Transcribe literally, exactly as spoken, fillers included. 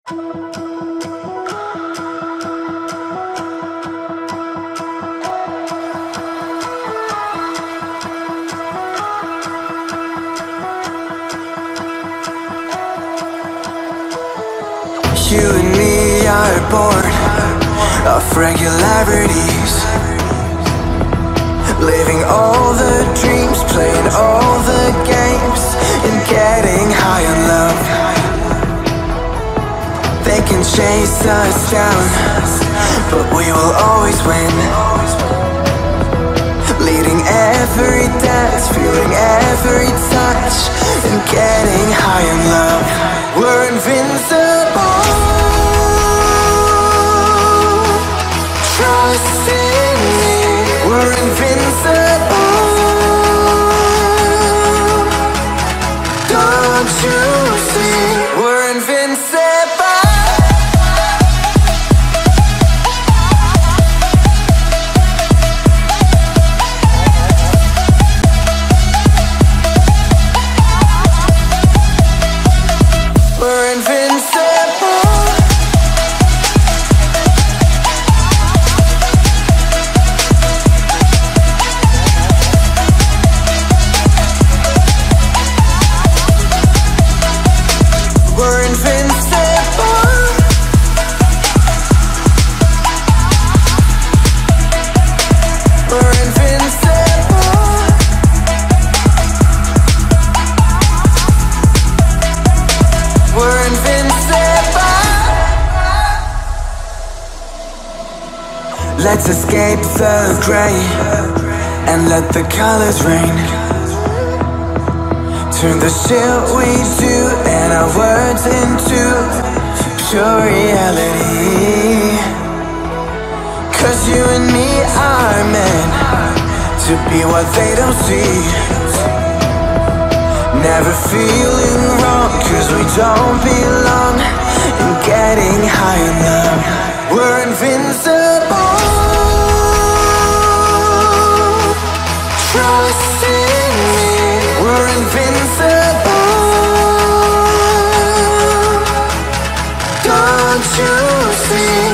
You and me are bored of regularities, living all the dreams, playing all the games, and getting high on love. They can chase us down, but we will always win. Leading every dance, feeling every touch, and getting high on love. We're invincible. Trust in me. We're invincible. Don't you see? We're invincible. We're invincible. We're invincible. We're invincible. We're invincible. Let's escape the gray and let the colors rain. Turn the shit we do and our words into pure reality. Cause you and me are meant to be what they don't see. Never feeling wrong cause we don't belong, and getting high on love. We're invincible. Trust in me. We're invincible. Don't you see?